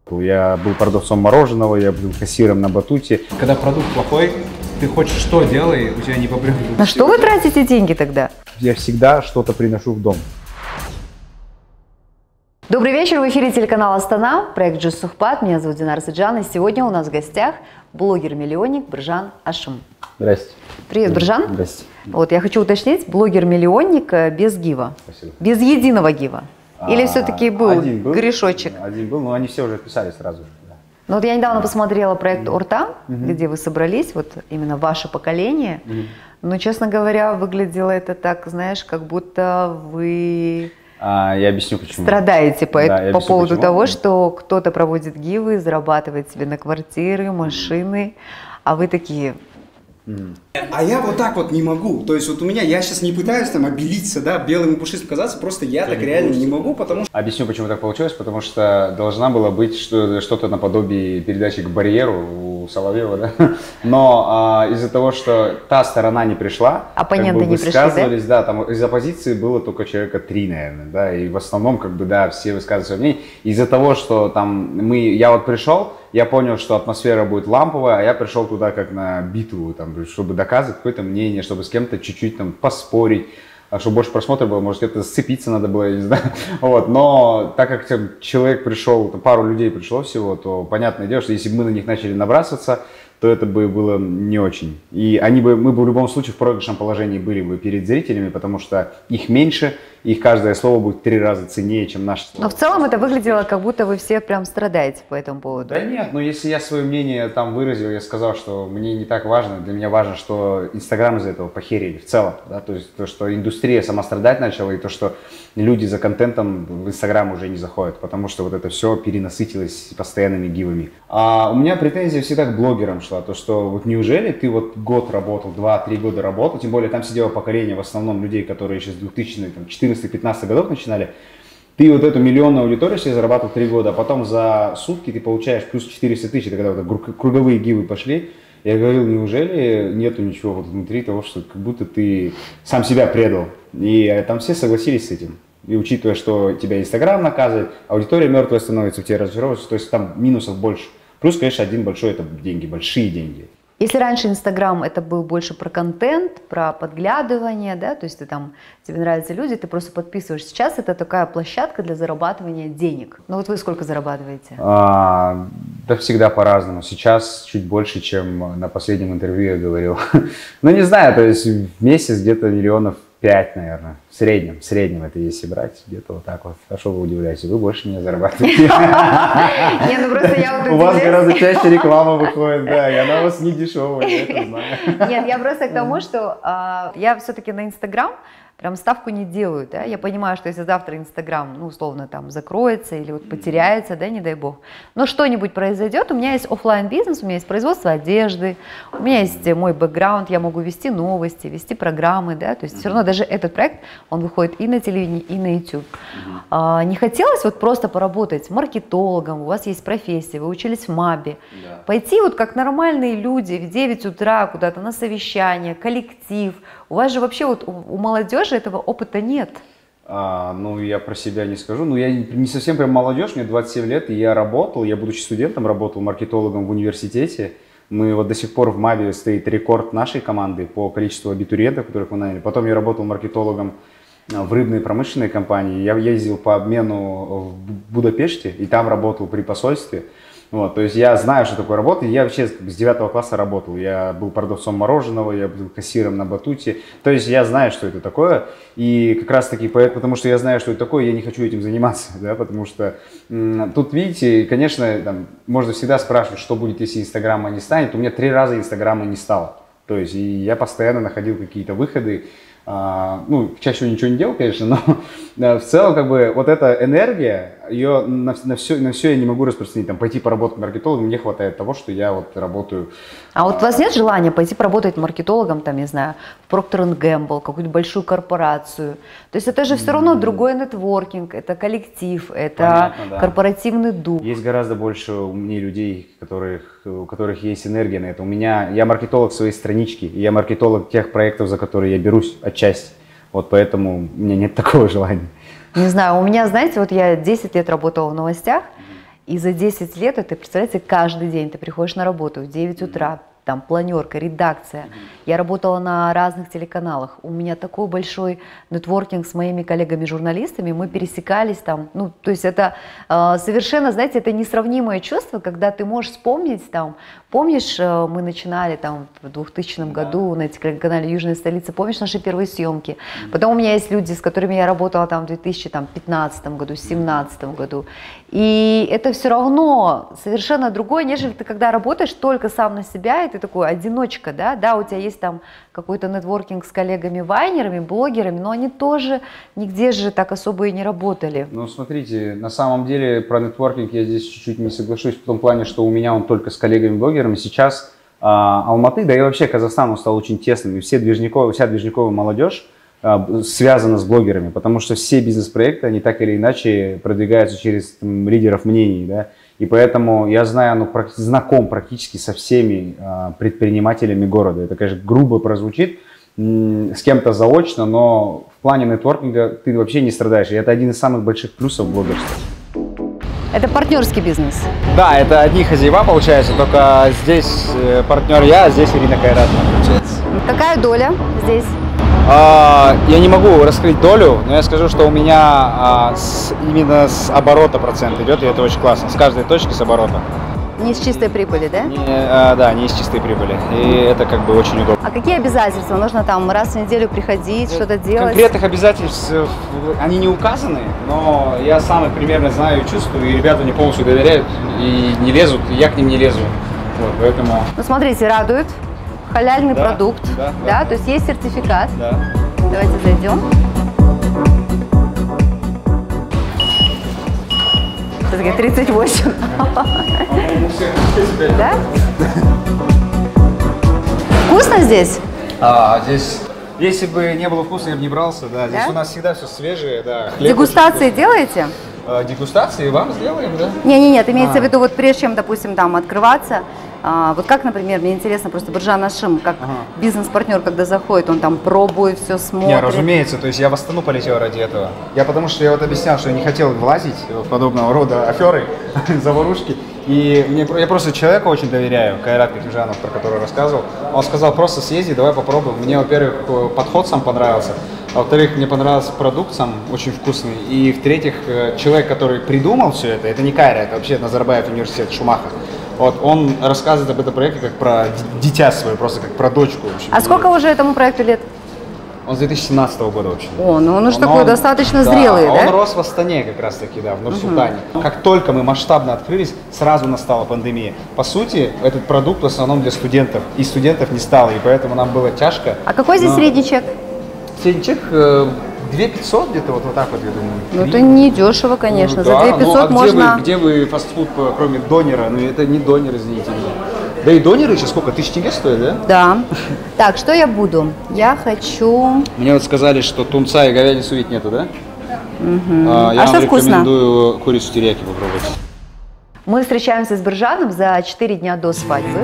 Я был продавцом мороженого, я был кассиром на батуте. Когда продукт плохой, ты хочешь что делай, у тебя не попрыгнут. На что вы тратите деньги тогда? Я всегда что-то приношу в дом. Добрый вечер, в эфире телеканал Астана, проект Джуссухпат. Меня зовут Динар Саджан, и сегодня у нас в гостях блогер-миллионник Биржан Ашим. Здрасте. Привет, Биржан. Здрасте. Вот, я хочу уточнить, блогер-миллионник без гива. Спасибо. Без единого гива. Или все-таки был грешочек? Один был, но они все уже писали сразу же. Да. Ну вот я недавно посмотрела проект Орта, где вы собрались, вот именно ваше поколение. Но, честно говоря, выглядело это так, знаешь, как будто вы... Я объясню почему. Страдаете по поводу почему. того, что кто-то проводит гивы, зарабатывает себе на квартиры, машины, а вы такие... А я вот так вот не могу. То есть вот у меня, я сейчас не пытаюсь там обелиться, да, белым и пушистым казаться, просто я так реально не могу, потому что... Объясню, почему так получилось, потому что должна была быть что-то наподобие передачи «К барьеру» у Соловьева, да? Но из-за того, что та сторона не пришла, оппоненты не высказывались, да, там из оппозиции было только человека 3, наверное, да, и в основном, как бы, да, все высказывали свое мнение. Из-за того, что там я вот пришел, я понял, что атмосфера будет ламповая, а я пришел туда как на битву, там, чтобы доказывать какое-то мнение, чтобы с кем-то чуть-чуть там поспорить, чтобы больше просмотров было, может, где-то сцепиться надо было, я не знаю. Вот. Но так как там, человек пришел, пару людей пришло всего, то понятное дело, что если бы мы на них начали набрасываться, то это бы было не очень. И мы бы в любом случае в проигрышном положении были бы перед зрителями, потому что их меньше, их каждое слово будет 3 раза ценнее, чем наше слово. Но в целом это выглядело, как будто вы все прям страдаете по этому поводу. Да нет, но если я свое мнение там выразил, я сказал, что мне не так важно, для меня важно, что Инстаграм из-за этого похерили в целом, да, то есть то, что индустрия сама страдать начала, и то, что люди за контентом в Инстаграм уже не заходят, потому что вот это все перенасытилось постоянными гивами. А у меня претензия всегда к блогерам шла, то, что вот неужели ты вот год работал, 2-3 года работал, тем более там сидело поколение в основном людей, которые еще с 2014-15 годов начинали. Ты вот эту миллионную аудиторию себе зарабатывал 3 года, а потом за сутки ты получаешь плюс 400 тысяч, это когда вот круговые гивы пошли. Я говорил, неужели нету ничего вот внутри того, что как будто ты сам себя предал. И там все согласились с этим. И учитывая, что тебя Инстаграм наказывает, аудитория мертвая становится, в тебе разочаровываются, то есть там минусов больше. Плюс, конечно, один большой – это деньги, большие деньги. Если раньше Инстаграм это был больше про контент, про подглядывание, да, то есть тебе нравятся люди, ты просто подписываешь. Сейчас это такая площадка для зарабатывания денег. Ну вот вы сколько зарабатываете? Да всегда по-разному. Сейчас чуть больше, чем на последнем интервью я говорил. Ну не знаю, то есть в месяц где-то 5 миллионов, наверное. В среднем это если брать, где-то вот так вот. А что вы удивляетесь? Вы больше меня зарабатываете. Не, ну просто я вот у вас гораздо чаще реклама выходит, да, и она у вас не дешевая, я это знаю. Нет, я просто к тому, что я все-таки на Инстаграм прям ставку не делаю, да, я понимаю, что если завтра Инстаграм, ну, условно, там, закроется или вот потеряется, да, не дай бог, но что-нибудь произойдет, у меня есть офлайн бизнес, у меня есть производство одежды, у меня есть мой бэкграунд, я могу вести новости, вести программы, да, то есть все равно даже этот проект, он выходит и на телевидении, и на YouTube. Не хотелось вот просто поработать маркетологом, у вас есть профессия, вы учились в МАБе, пойти вот как нормальные люди в 9 утра куда-то на совещание, коллектив, у вас же вообще вот у молодежи этого опыта нет. Ну, я про себя не скажу. Ну, я не совсем прям молодежь, мне 27 лет, и я работал, я, будучи студентом, работал маркетологом в университете. Мы вот до сих пор в МАБе стоит рекорд нашей команды по количеству абитуриентов, которых мы наняли. Потом я работал маркетологом в рыбной промышленной компании. Я ездил по обмену в Будапеште, и там работал при посольстве. Вот, то есть я знаю, что такое работа. Я вообще с 9 класса работал. Я был продавцом мороженого, я был кассиром на батуте. То есть я знаю, что это такое. И как раз таки, потому что я знаю, что это такое, я не хочу этим заниматься. Да, потому что тут, видите, конечно, там, можно всегда спрашивать, что будет, если Инстаграма не станет. У меня 3 раза Инстаграма не стало. То есть и я постоянно находил какие-то выходы. Ну, чаще всего ничего не делал, конечно, но в целом, как бы, вот эта энергия, ее на все я не могу распространить, там, пойти поработать маркетологом, мне хватает того, что я вот работаю. А вот у вас нет желания пойти поработать маркетологом, там, не знаю, в Procter & Gamble, какую-то большую корпорацию? То есть это же все равно другой нетворкинг, это коллектив, это понятно, да. Корпоративный дух. Есть гораздо больше у меня людей, у которых есть энергия на это. Я маркетолог своей странички, я маркетолог тех проектов, за которые я берусь отчасти. Вот поэтому у меня нет такого желания. Не знаю, у меня, знаете, вот я 10 лет работала в новостях, И за 10 лет, это, представляете, каждый день ты приходишь на работу в 9 утра, там планерка, редакция. Я работала на разных телеканалах. У меня такой большой нетворкинг с моими коллегами-журналистами. Мы пересекались там. Ну, то есть это совершенно, знаете, это несравнимое чувство, когда ты можешь вспомнить там. Помнишь, мы начинали там в 2000 году на телеканале «Южная столица». Помнишь наши первые съемки? Потом у меня есть люди, с которыми я работала там в 2015 году, 2017 году. И это все равно совершенно другое, нежели ты когда работаешь только сам на себя, и ты такой одиночка, да? Да, у тебя есть там какой-то нетворкинг с коллегами-вайнерами, блогерами, но они тоже нигде же так особо и не работали. Ну, смотрите, на самом деле про нетворкинг я здесь чуть-чуть не соглашусь в том плане, что у меня он только с коллегами-блогерами. Сейчас Алматы, да и вообще Казахстан, он стал очень тесным, и вся движниковая молодежь связана с блогерами, потому что все бизнес-проекты, они так или иначе продвигаются через лидеров мнений, да, и поэтому я знаю, знаком практически со всеми предпринимателями города. Это, конечно, грубо прозвучит, с кем-то заочно, но в плане нетворкинга ты вообще не страдаешь, и это один из самых больших плюсов блогерства. Это партнерский бизнес. Да, это одни хозяева, получается, только здесь партнер я, а здесь Ирина Кайратовна, получается. Какая доля здесь? Я не могу раскрыть долю, но я скажу, что у меня именно с оборота процент идет, и это очень классно, с каждой точки с оборота. Не с чистой прибыли, да? Да, не из чистой прибыли, и это как бы очень удобно. А какие обязательства? Нужно там раз в неделю приходить, что-то делать? Конкретных обязательств, они не указаны, но я сам их примерно знаю и чувствую, и ребята мне полностью доверяют, и не лезут, и я к ним не лезу, вот, поэтому... Ну, смотрите, радует. Халяльный продукт, да, то есть есть сертификат. Да. Давайте зайдем. Все-таки 38. Да? Вкусно здесь? Здесь, если бы не было вкусно, я бы не брался, да. Здесь у нас всегда все свежее, да. Дегустации делаете? Дегустации вам сделаем, да? Нет, имеется в виду, вот прежде чем, допустим, там открываться, вот как, например, мне интересно, просто Биржан Ашим, как бизнес-партнер, когда заходит, он там пробует, все смотрит. Не, разумеется, то есть я в Астану полетел ради этого. Потому что я вот объяснял, что я не хотел влазить в подобного рода аферы, заварушки. И я просто человеку очень доверяю, Кайрат Кахижанов, про который рассказывал. Он сказал, просто съезди, давай попробуем. Мне, во-первых, подход сам понравился. А во-вторых, мне понравился продукт сам очень вкусный. И в-третьих, человек, который придумал все это не Кайра, это вообще Назарбаев университет Шумаха. Вот, он рассказывает об этом проекте как про дитя свое, просто как про дочку. В общем. А сколько уже этому проекту лет? Он с 2017 года вообще. О, ну он уже такой достаточно зрелый, да? Он рос в Астане как раз таки, да, в Нур-Султане. Как только мы масштабно открылись, сразу настала пандемия. По сути, этот продукт в основном для студентов, и студентов не стало, и поэтому нам было тяжко. А какой здесь средний чек? Средний чек 2500 где-то, вот так вот, я думаю. Ну это не дешево, конечно, за 2500 можно... Где вы фастфуд, кроме донера? Ну это не донер, извините. Да и донеры сейчас сколько? 1000 тенге стоят, да? Да. Так, что я буду? Я хочу... Мне вот сказали, что тунца и говядину ведь нету, да? А что вкусно? Я рекомендую курицу терияки попробовать. Мы встречаемся с Биржаном за 4 дня до свадьбы.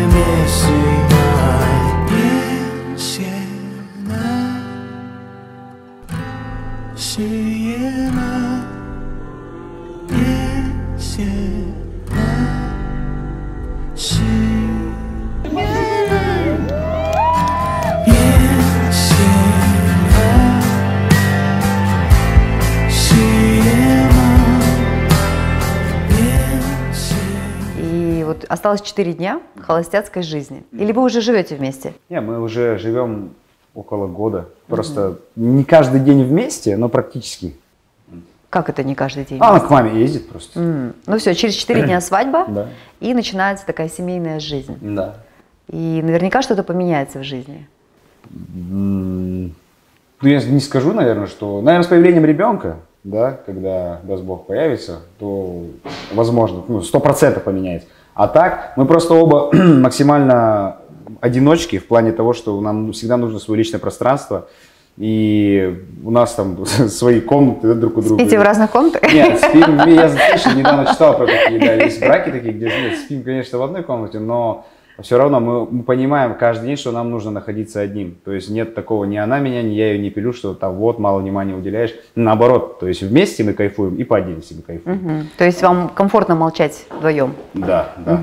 И вот осталось 4 дня холостяцкой жизни. Или вы уже живете вместе? Не, мы уже живем около года. Просто не каждый день вместе, но практически. Как это не каждый день? Она к маме ездит просто. Ну все, через 4 дня свадьба, Да. и начинается такая семейная жизнь. Да. И наверняка что-то поменяется в жизни. Ну, я не скажу, наверное, что... Наверное, с появлением ребенка, да, когда, даст Бог, появится, то, возможно, 100% поменяется. А так, мы просто оба максимально одиночки в плане того, что нам всегда нужно свое личное пространство. И у нас там свои комнаты, да, друг у друга. Спите в разных комнатах? Нет, спим, я недавно читал про такие, да, есть браки такие, где нет, спим, конечно, в одной комнате, но все равно мы понимаем каждый день, что нам нужно находиться одним. То есть нет такого, ни она меня, ни я ее не пилю, что там вот мало внимания уделяешь. Наоборот, то есть вместе мы кайфуем и по отдельности мы кайфуем. То есть вам комфортно молчать вдвоем? Да, да.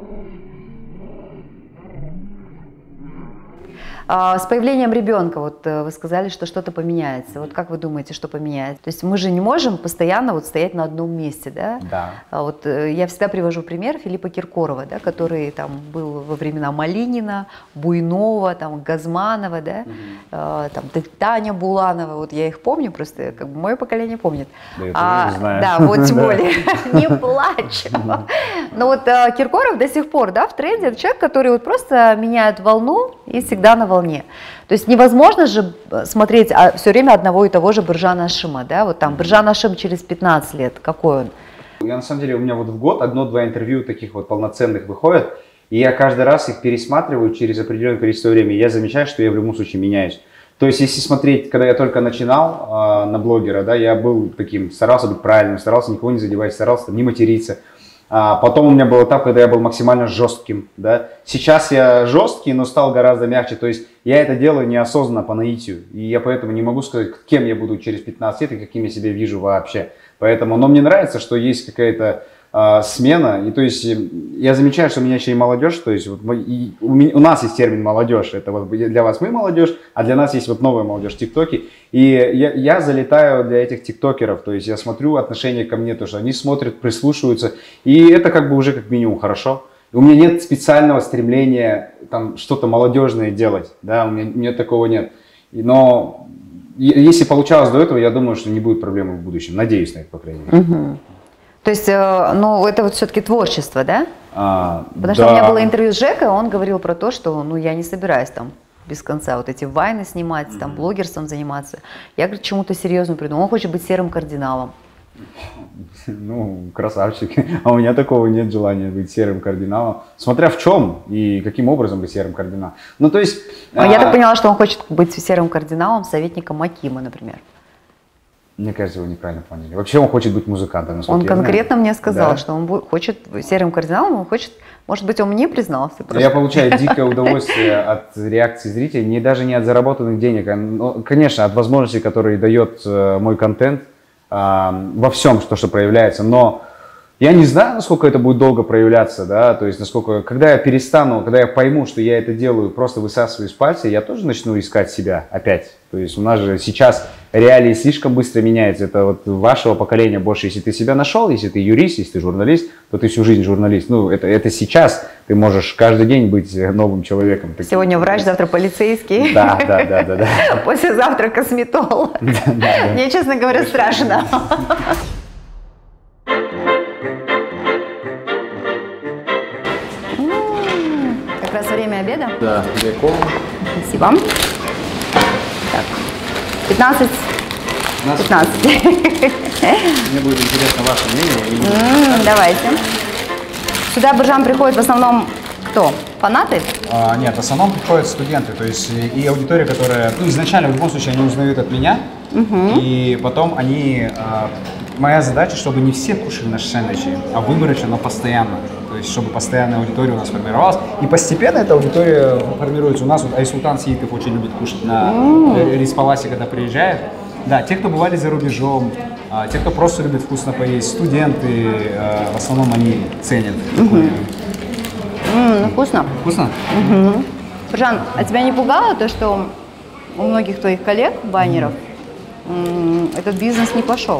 С появлением ребенка, вот вы сказали, что что-то поменяется. Вот как вы думаете, что поменяется? То есть мы же не можем постоянно вот стоять на одном месте, да? Да. Вот я всегда привожу пример Филиппа Киркорова, да, который там был во времена Малинина, Буйнова, там Газманова, да, там Таня Буланова. Вот я их помню, просто как бы мое поколение помнит. Да, я тоже не знаю. Да, вот тем более. Не плачь. Но вот Киркоров до сих пор, да, в тренде. Это человек, который вот просто меняет волну и всегда на волне. То есть невозможно же смотреть все время одного и того же Биржан Ашима, да, вот там Биржан Ашим через 15 лет, какой он? Я на самом деле, у меня вот в год 1-2 интервью таких вот полноценных выходят, и я каждый раз их пересматриваю через определенное количество времени, и я замечаю, что я в любом случае меняюсь. То есть если смотреть, когда я только начинал на блогера, да, я был таким, старался быть правильным, старался никого не задевать, старался там, не материться. Потом у меня был этап, когда я был максимально жестким, да. Сейчас я жесткий, но стал гораздо мягче, то есть я это делаю неосознанно по наитию, и я поэтому не могу сказать, кем я буду через 15 лет и каким я себя вижу вообще. Поэтому, но мне нравится, что есть какая-то смена, и то есть я замечаю, что у меня еще и молодежь, то есть вот у нас есть термин молодежь, это вот для вас мы молодежь, а для нас есть вот новая молодежь, тиктоки, и я залетаю для этих тиктокеров, то есть я смотрю отношение ко мне, то что они смотрят, прислушиваются, и это как бы уже как минимум хорошо. У меня нет специального стремления там что-то молодежное делать, да, у меня такого нет, но если получалось до этого, я думаю, что не будет проблемы в будущем, надеюсь на это, по крайней мере. То есть, ну, это вот все-таки творчество, да? Потому что да. у меня было интервью с Жекой, он говорил про то, что, ну, я не собираюсь там без конца вот эти вайны снимать, там, блогерством заниматься. Я, говорю, чему-то серьезному приду. Он хочет быть серым кардиналом. Ну, красавчик. А у меня такого нет желания быть серым кардиналом. Смотря в чем и каким образом быть серым кардиналом. Ну, то есть... Я так поняла, что он хочет быть серым кардиналом, советником Акима, например. Мне кажется, его неправильно поняли. Вообще он хочет быть музыкантом. Он конкретно мне сказал, да, что он хочет серым кардиналом, он хочет, может быть, он мне признался. Просто. Я получаю дикое удовольствие от реакции зрителей, даже не от заработанных денег, а, конечно, от возможностей, которые дает мой контент во всем, что проявляется. Но я не знаю, насколько это будет долго проявляться, да, то есть насколько, когда я перестану, когда я пойму, что я это делаю, просто высасываю из пальца, я тоже начну искать себя опять. То есть у нас же сейчас реалии слишком быстро меняются, это вот вашего поколения больше, если ты себя нашел, если ты юрист, если ты журналист, то ты всю жизнь журналист. Ну, это сейчас ты можешь каждый день быть новым человеком. Сегодня врач, завтра полицейский. Да. Послезавтра косметолог. Мне, честно говоря, страшно. Как раз время обеда? Да, далеко. Спасибо. Так, 15. Мне будет интересно ваше мнение. Давайте. Сюда Биржан приходит в основном кто? Фанаты? Нет, в основном приходят студенты, то есть и аудитория, которая, ну, изначально в любом случае они узнают от меня, и потом они, моя задача, чтобы не все кушали наши сэндвичи, а выборочно, но постоянно, то есть чтобы постоянная аудитория у нас формировалась, и постепенно эта аудитория формируется. У нас вот Айсултан Сиитов очень любит кушать на Рис-Паласе, когда приезжает. Да, те, кто бывали за рубежом, те, кто просто любит вкусно поесть, студенты, в основном они ценят. Вкусно? Вкусно? Биржан, а тебя не пугало то, что у многих твоих коллег, баннеров, этот бизнес не пошел?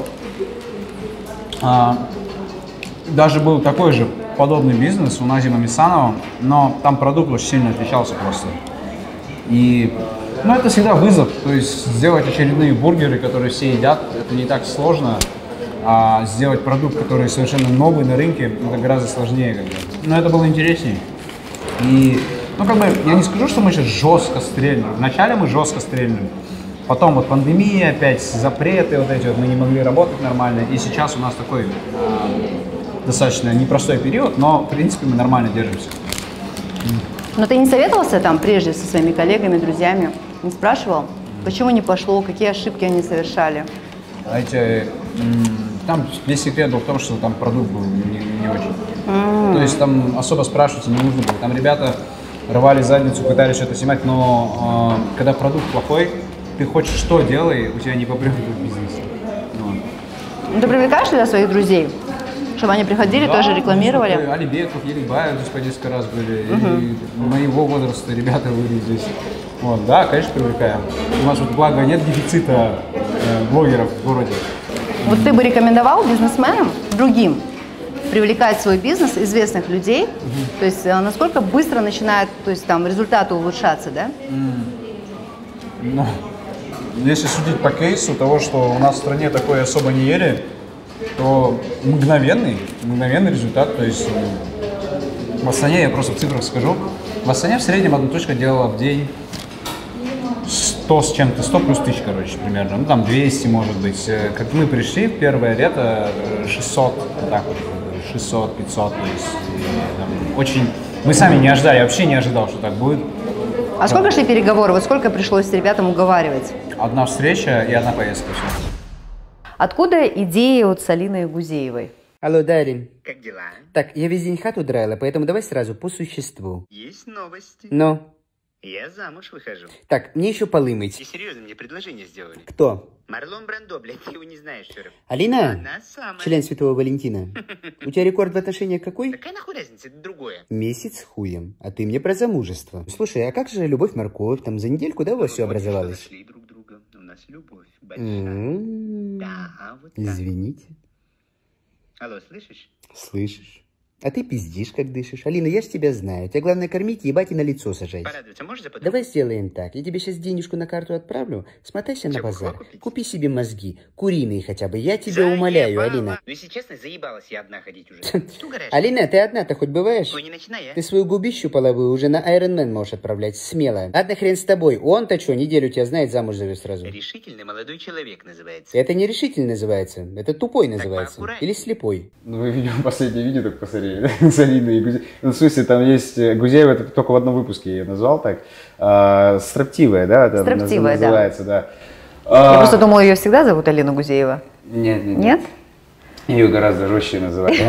Даже был такой же подобный бизнес у Назима Мисанова, но там продукт очень сильно отличался просто. И, ну, это всегда вызов, то есть сделать очередные бургеры, которые все едят, это не так сложно, а сделать продукт, который совершенно новый на рынке, это гораздо сложнее. Как бы. Но это было интереснее. И, ну, как бы, я не скажу, что мы сейчас жестко стрельнули. Вначале мы жестко стрельнули. Потом вот пандемия, опять запреты, вот эти вот, мы не могли работать нормально. И сейчас у нас такой достаточно непростой период, но, в принципе, мы нормально держимся. Но ты не советовался там прежде со своими коллегами, друзьями? Не спрашивал, почему не пошло, какие ошибки они совершали? Знаете, там весь секрет был в том, что там продукт был не очень. То есть там особо спрашивать не нужно было. Там ребята рвали задницу, пытались что-то снимать, но когда продукт плохой, ты хочешь что делай, у тебя не попрет этот бизнес. Вот. Ты привлекаешь туда своих друзей, чтобы они приходили, тоже рекламировали? Алибеков, Елибаев здесь по несколько раз были, и моего возраста ребята были здесь. Вот, да, конечно, привлекаем. У нас вот, благо, нет дефицита блогеров в городе. Вот ты бы рекомендовал бизнесменам, другим, привлекать в свой бизнес известных людей, то есть насколько быстро начинают, то есть там результаты улучшаться, да? Ну, если судить по кейсу того, что у нас в стране такое особо не ели, то мгновенный результат. То есть в Астане, я просто в цифрах скажу, в Астане в среднем одна точка делала в день 100 с чем-то, 100 плюс тысяч, короче, примерно. Ну, там 200, может быть. Как мы пришли в первое лето, 600, вот так вот, 600, 500, то есть там, очень... Мы сами не ожидали, я вообще не ожидал, что так будет. А сколько шли переговоры? Вот сколько пришлось ребятам уговаривать? Одна встреча и одна поездка, все. Откуда идеи от Алины Гузеевой? Алло, Дарин. Как дела? Так, я весь день хату драила, поэтому давай сразу по существу. Есть новости. Но. Я замуж выхожу. Так, мне еще полы мыть. И серьезно, мне предложение сделали. Кто? Марлон Брандо, блядь, ты его не знаешь, черт. Алина? Она самая. Член Святого Валентина. У тебя рекорд в отношениях какой? Какая нахуй разница, это другое. Месяц с хуем. А ты мне про замужество. Слушай, а как же любовь-морковь? Там за недельку, да, у вас все образовалось? Нашли друг друга, у нас любовь большая. Да, вот так. Извините. Алло, слышишь? Слышишь? А ты пиздишь, как дышишь. Алина, я ж тебя знаю. Тебя главное кормить, ебать и на лицо сажать. Порадоваться можешь за подругу? Давай сделаем так. Я тебе сейчас денежку на карту отправлю. Смотайся на Чё, базар. бухло купить? Купи себе мозги. Куриные хотя бы. Я тебя умоляю, Заебала. Алина. Ну, если честно, заебалась я одна ходить уже. Что угораешь? Алина, ты одна-то хоть бываешь? Ой, не начинай, а? Ты свою губищу половую уже на Iron Man можешь отправлять. Смело. Одна хрен с тобой. Он-то что, неделю тебя знает, замуж зовет сразу. Решительный молодой человек называется. Это не решительно называется. Это тупой называется. поаккуратнее. Или слепой. Ну, вы видели последнее видео, только посмотрели, да? С Алиной и Гузеевой. Ну, в смысле, там есть Гузеева, это только в одном выпуске я ее назвал так. Строптивая, да? Это Строптивая, да. называется, да. Я просто думала, ее всегда зовут Алина Гузеева. Нет, нет, Нет? Ее гораздо жестче называют.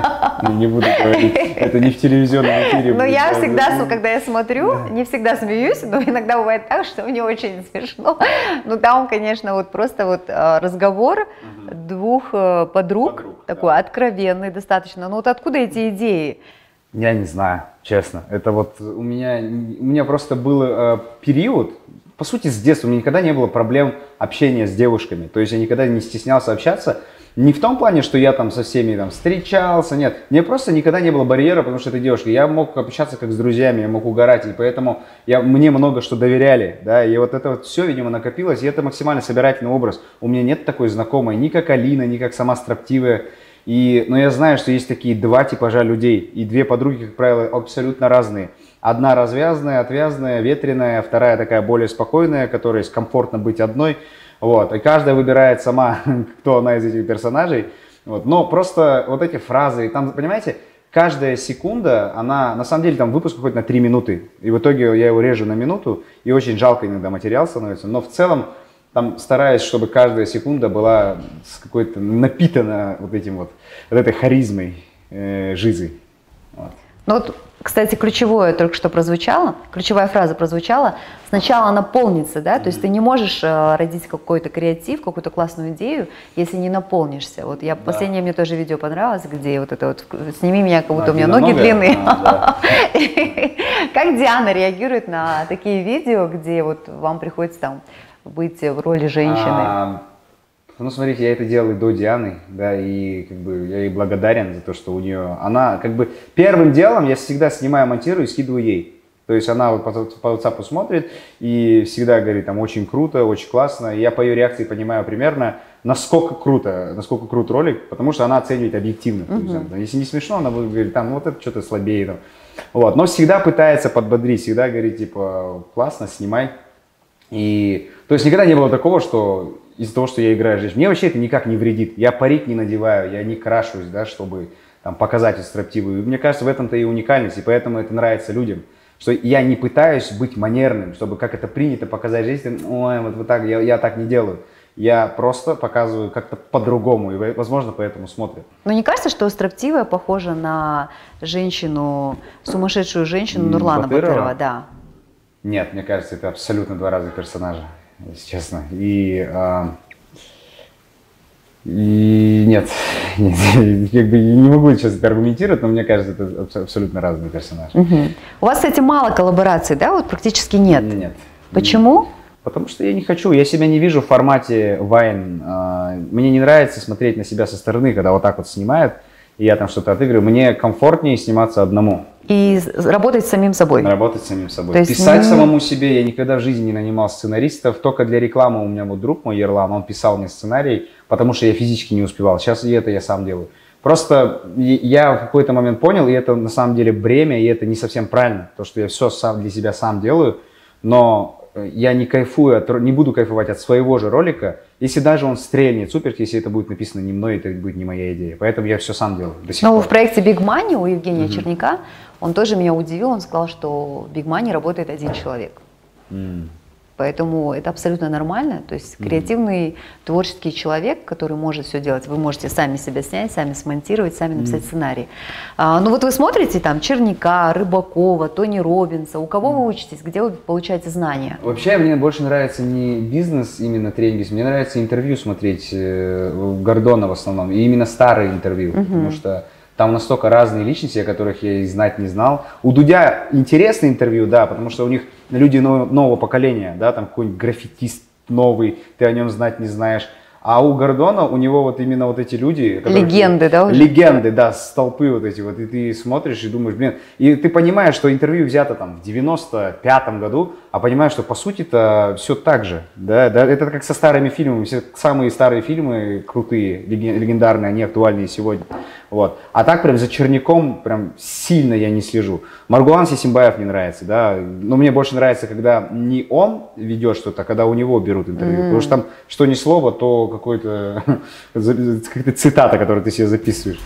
Не буду говорить. Это не в телевизионном эфире. Но я всегда, когда я смотрю, не всегда смеюсь, но иногда бывает так, что мне очень смешно. Ну там, конечно, вот просто вот разговор двух подруг, такой откровенный достаточно. Ну вот откуда эти идеи? Я не знаю, честно. Это вот у меня просто был период, по сути, с детства. У меня никогда не было проблем общения с девушками. То есть я никогда не стеснялся общаться. Не в том плане, что я там со всеми там встречался, нет. Мне просто никогда не было барьера, потому что это девушка. Я мог общаться как с друзьями, я мог угорать, и поэтому мне много что доверяли, да. И вот это вот все, видимо, накопилось, и это максимально собирательный образ. У меня нет такой знакомой, ни как Алина, ни как сама строптивая. Но я знаю, что есть такие два типажа людей, и две подруги, как правило, абсолютно разные. Одна развязная, отвязная, ветреная, вторая такая более спокойная, которой комфортно быть одной. Вот. И каждая выбирает сама, кто она из этих персонажей. Вот. Но просто вот эти фразы, там, понимаете, каждая секунда, она, на самом деле, там выпуск уходит на 3 минуты. И в итоге я его режу на минуту, и очень жалко иногда материал становится. Но в целом, там стараюсь, чтобы каждая секунда была с какой-то напитана вот этим вот этой харизмой жизни. Вот. Ну вот, кстати, ключевое только что прозвучало, ключевая фраза прозвучала, сначала наполниться, да, то есть ты не можешь родить какой-то креатив, какую-то классную идею, если не наполнишься. Вот я последнее мне тоже видео понравилось, где вот это вот «сними меня, как будто у меня ноги длинные». Как Диана реагирует на такие видео, где вот вам приходится там быть в роли женщины? Ну, смотрите, я это делал и до Дианы, да, и как бы я ей благодарен за то, что у нее, она как бы первым делом я всегда снимаю, монтирую и скидываю ей. То есть она вот по WhatsApp смотрит и всегда говорит, там, очень круто, очень классно. И я по ее реакции понимаю примерно, насколько крут ролик, потому что она оценивает объективно. То есть, там, если не смешно, она будет говорить, там, ну, вот это что-то слабее. Там. Вот. Но всегда пытается подбодрить, всегда говорит, типа, классно, снимай. И, то есть никогда не было такого, что из-за того, что я играю жизнь, мне вообще это никак не вредит. Я парик не надеваю, я не крашусь, да, чтобы там, показать эту строптивую. И мне кажется, в этом-то и уникальность, и поэтому это нравится людям. Что я не пытаюсь быть манерным, чтобы как это принято показать жизнь, ой, вот так, я так не делаю. Я просто показываю как-то по-другому, и, возможно, поэтому смотрят. Но не кажется, что строптивая похожа на женщину, сумасшедшую женщину Нурлана Батырова? Да. Нет, мне кажется, это абсолютно два разных персонажа, если честно. И нет, как бы не могу сейчас это аргументировать, но мне кажется, это абсолютно разные персонажи. У вас, кстати, мало коллабораций, да? Вот практически нет. Нет. Почему? Потому что я не хочу, я себя не вижу в формате Vine. Мне не нравится смотреть на себя со стороны, когда вот так вот снимают, и я там что-то отыгрываю. Мне комфортнее сниматься одному. И работать с самим собой. Работать с самим собой. То есть Писать самому себе. Я никогда в жизни не нанимал сценаристов. Только для рекламы у меня вот друг мой, Ерлан, он писал мне сценарий, потому что я физически не успевал. Сейчас и это я сам делаю. Просто я в какой-то момент понял, и это на самом деле бремя, и это не совсем правильно, то, что я все сам для себя сам делаю, но я не кайфую, не буду кайфовать от своего же ролика, если даже он стрельнет супер, если это будет написано не мной, это будет не моя идея. Поэтому я все сам делаю до сих пор. В проекте Big Money у Евгения Черняка он тоже меня удивил, он сказал, что в Big Money работает один человек. Поэтому это абсолютно нормально. То есть креативный, творческий человек, который может все делать, вы можете сами себя снять, сами смонтировать, сами написать сценарий. Ну вот вы смотрите там Черняка, Рыбакова, Тони Роббинса. У кого вы учитесь? Где вы получаете знания? Вообще мне больше нравится не бизнес, именно тренинг, мне нравится интервью смотреть Гордона в основном. И именно старые интервью, потому что там настолько разные личности, о которых я и знать не знал. У Дудя интересное интервью, да, потому что у них люди нового поколения, да, там какой-нибудь граффитист новый, ты о нем знать не знаешь. А у Гордона, у него вот именно вот эти люди... Легенды, да? Уже? Легенды, да, столпы вот эти вот. И ты смотришь и думаешь, блин... И ты понимаешь, что интервью взято там в 95-м году, а понимаешь, что по сути-то все так же. Да? Это как со старыми фильмами. Все самые старые фильмы крутые, легендарные, они актуальны сегодня. Вот. А так прям за Черняком прям сильно я не слежу. Маргулан Сисимбаев мне нравится, да. Но мне больше нравится, когда не он ведет что-то, а когда у него берут интервью. Потому что там что ни слово, то какая-то цитата, которую ты себе записываешь.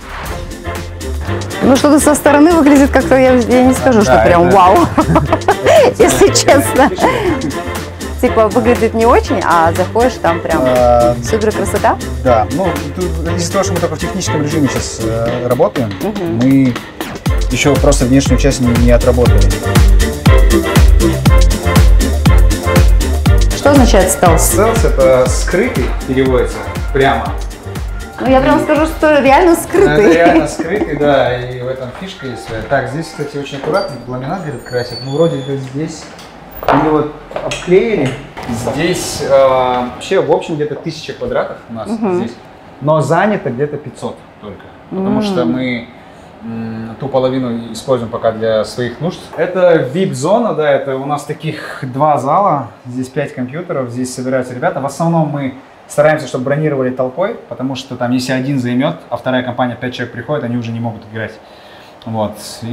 Ну, что-то со стороны выглядит как-то, я не скажу, что прям вау, если честно. Типа выглядит не очень, а заходишь, там прям супер красота. Да, ну из-за того, что мы только в техническом режиме сейчас работаем, мы еще просто внешнюю часть не отработали. Что означает стелс? Стелс — это скрытый, переводится прямо. Ну, я прям скажу, что реально скрытый. Это реально скрытый, да, и в этом фишка есть. Так, здесь, кстати, очень аккуратно, ламинат, говорит, красят. Ну, вроде бы здесь или вот обклеили. Здесь вообще, в общем, где-то 1000 квадратов у нас здесь, но занято где-то 500 только, потому что мы ту половину используем пока для своих нужд. Это VIP-зона, да, это у нас таких 2 зала, здесь 5 компьютеров, здесь собираются ребята. В основном мы стараемся, чтобы бронировали толпой, потому что там, если один займет, а вторая компания 5 человек приходит, они уже не могут играть. Вот.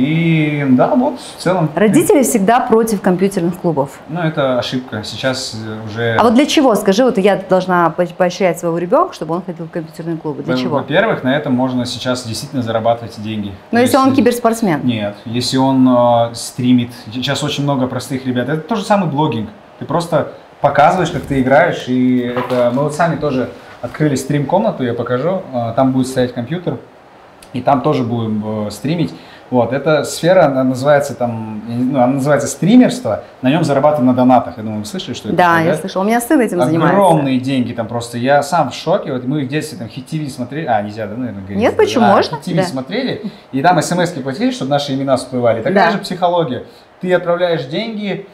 И да, вот в целом. Родители всегда против компьютерных клубов. Ну, это ошибка. Сейчас уже... А вот для чего? Скажи, вот я должна поощрять своего ребенка, чтобы он ходил в компьютерные клубы. Для чего? Во-первых, на этом можно сейчас действительно зарабатывать деньги. Но если он киберспортсмен? Нет. Если он стримит. Сейчас очень много простых ребят. Это тот же самый блогинг. Ты просто показываешь, как ты играешь. И это... Мы вот сами тоже открыли стрим-комнату, я покажу. Там будет стоять компьютер. И там тоже будем стримить. Вот, эта сфера, она называется она называется стримерство, на нем зарабатывают на донатах. Я думаю, вы слышали, что это? Да, я слышала. У меня сын этим занимается. Огромные деньги там просто. Я сам в шоке. Вот мы в детстве там Hit TV смотрели. Нельзя, да, наверное, говорить. Нет, почему? Можно? Hit TV смотрели, и там смс-ки платили, чтобы наши имена всплывали. Такая же психология. Ты отправляешь деньги,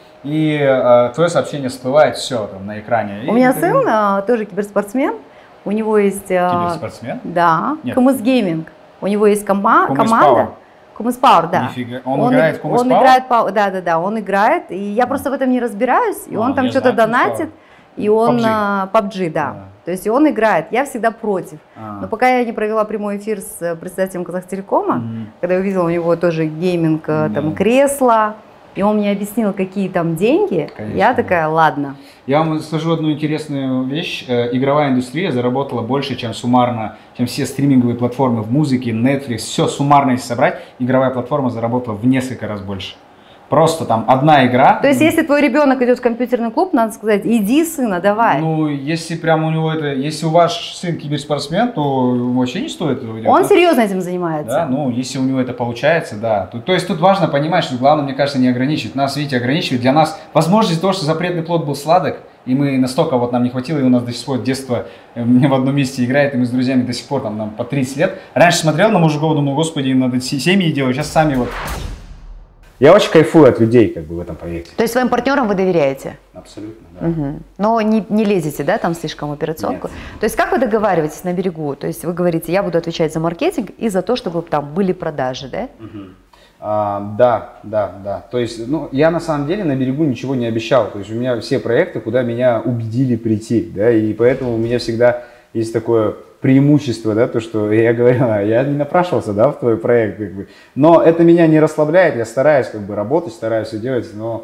и твое сообщение всплывает, все там на экране. У меня сын тоже киберспортсмен. У него есть... Киберспортсмен? Да, КМС Гейминг. У него есть команда. Кумыс Пауэр, да. Нифига. Он играет в Кумыс Пауэр? Да, он играет. И я просто в этом не разбираюсь. И он там что-то донатит. И он PUBG, да. То есть и он играет. Я всегда против. Но пока я не провела прямой эфир с председателем Казахтелекома, когда я увидела у него тоже гейминг, там кресло, и он мне объяснил, какие там деньги, конечно, я такая, ладно. Я вам скажу одну интересную вещь. Игровая индустрия заработала больше, чем суммарно, чем все стриминговые платформы в музыке, Netflix, все суммарно если собрать, игровая платформа заработала в несколько раз больше. просто там одна игра. То есть, если твой ребенок идет в компьютерный клуб, надо сказать, иди, сына, давай. Ну, если прям у него это, если у ваш сын киберспортсмен, то вообще не стоит его делать. Он серьезно этим занимается. Да, ну, если у него это получается, да. То есть тут важно понимать, что главное, мне кажется, не ограничивать. Нас, видите, ограничивает. Для нас, возможно, из-за того, что запретный плод был сладок, и мы настолько вот нам не хватило, и у нас до сих пор детство мне в одном месте играет, и мы с друзьями до сих пор там нам по 30 лет. Раньше смотрел на мужиков, думал, господи, им надо семьи делать, сейчас сами вот. Я очень кайфую от людей как бы в этом проекте. То есть своим партнерам вы доверяете? Абсолютно, да. Угу. Но не лезете, да, там слишком в операционку? Нет. То есть как вы договариваетесь на берегу? То есть вы говорите, я буду отвечать за маркетинг и за то, чтобы там были продажи, да? Да. То есть, ну, я на самом деле на берегу ничего не обещал. То есть у меня все проекты, куда меня убедили прийти, да, и поэтому у меня всегда есть такое преимущество, да, то, что я говорю, я не напрашивался, да, в твой проект, как бы. Но это меня не расслабляет, я стараюсь как бы работать, стараюсь все делать, но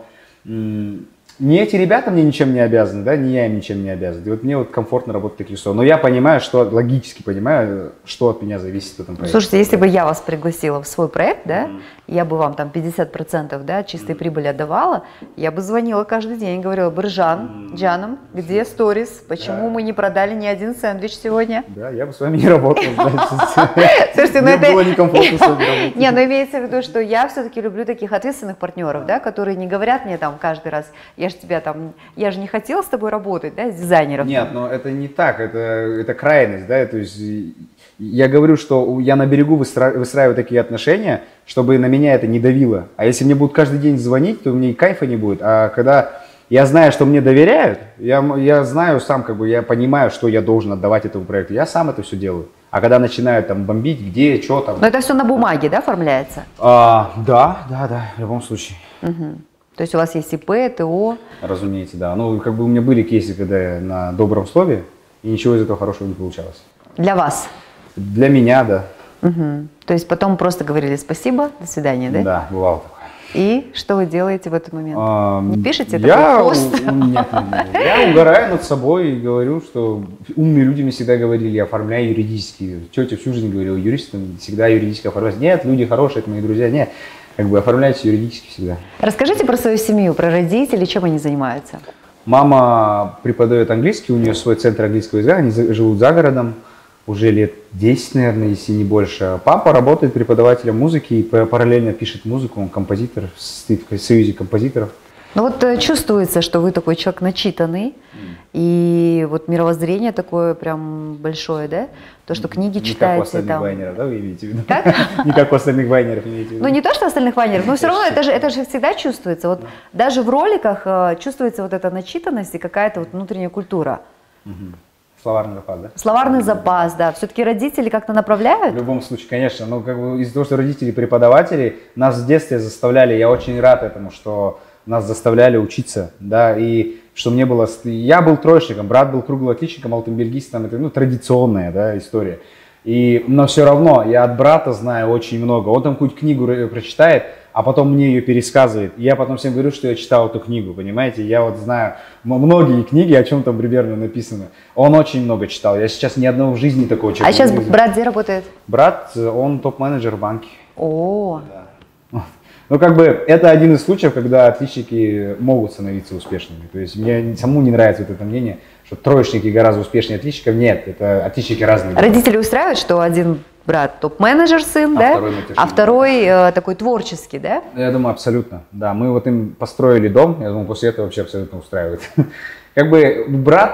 не эти ребята мне ничем не обязаны, да, не я им ничем не обязан. И вот мне вот комфортно работать в таких условиях. Но я понимаю, что, логически понимаю, что от меня зависит в этом проекте. Слушайте, если бы я вас пригласила в свой проект, да, я бы вам там 50%, да, чистой прибыли отдавала, я бы звонила каждый день и говорила, Биржан, Джанам, где сторис, почему мы не продали ни один сэндвич сегодня? Да, я бы с вами не работал. Слушайте, ну Мне это... было некомфортно с вами работать. Не, ну имеется в виду, что я все-таки люблю таких ответственных партнеров, да, которые не говорят мне там каждый раз, я же тебя там, я же не хотела с тобой работать, да, с дизайнером. Нет, но это не так, это крайность, да, то есть я говорю, что я на берегу выстраиваю такие отношения, чтобы на меня это не давило. А если мне будут каждый день звонить, то мне и кайфа не будет. А когда я знаю, что мне доверяют, я знаю сам, как бы, я понимаю, что я должен отдавать этому проекту, я сам это все делаю. А когда начинают там бомбить, где, что там. Но это все на бумаге, да, оформляется? Да, в любом случае. Угу. То есть у вас есть ИП, ТО? Разумеется, да. Ну, как бы у меня были кейсы, когда я на добром слове, и ничего из этого хорошего не получалось. Для вас? Для меня, да. Угу. То есть потом просто говорили спасибо, до свидания, да? Да, бывало такое. И что вы делаете в этот момент? Не пишете я, такой пост? Нет. Я угораю над собой и говорю, что умные люди мне всегда говорили, оформляй юридически. Тетя всю жизнь говорила, юристам всегда юридически оформлять. Нет, люди хорошие, это мои друзья. Нет, как бы оформляйте юридически всегда. Расскажите про свою семью, про родителей, чем они занимаются? Мама преподает английский, у нее свой центр английского языка, они живут за городом. Уже лет 10, наверное, если не больше. Папа работает преподавателем музыки и параллельно пишет музыку, он композитор, стоит в союзе композиторов. Ну вот чувствуется, что вы такой человек начитанный, и вот мировоззрение такое прям большое, да? То, что книги читаете. Не как у остальных там... вайнеров, да, вы имеете в виду? Как? Не как у остальных вайнеров имеете в виду. Ну не то, что остальных вайнеров, но все равно это же всегда чувствуется. Вот даже в роликах чувствуется вот эта начитанность и какая-то вот внутренняя культура. Словарный запас, да? Словарный запас, да. Все-таки родители как-то направляют? В любом случае, конечно. Но как бы из-за того, что родители преподаватели, нас в детстве заставляли, я очень рад этому, что нас заставляли учиться, да, и что мне было... Я был троечником, брат был круглым отличником, алтенбергистом, это, ну, традиционная, да, история. Но все равно я от брата знаю очень много. Он там какую-то книгу прочитает, а потом мне ее пересказывает. И я потом всем говорю, что я читал эту книгу, понимаете? Я вот знаю многие книги, о чем там примерно написано. Он очень много читал. Я сейчас ни одного в жизни такого человека не видел. А сейчас брат где работает? Брат, он топ-менеджер в банке. О, Да. Ну, как бы, это один из случаев, когда отличники могут становиться успешными. То есть мне самому не нравится вот это мнение, что троечники гораздо успешнее отличников. Нет, это отличники разные. Родители устраивают, что один брат топ-менеджер сын, да? А второй такой творческий, да? Я думаю, абсолютно, да. Мы вот им построили дом, я думаю, после этого вообще абсолютно устраивает. Как бы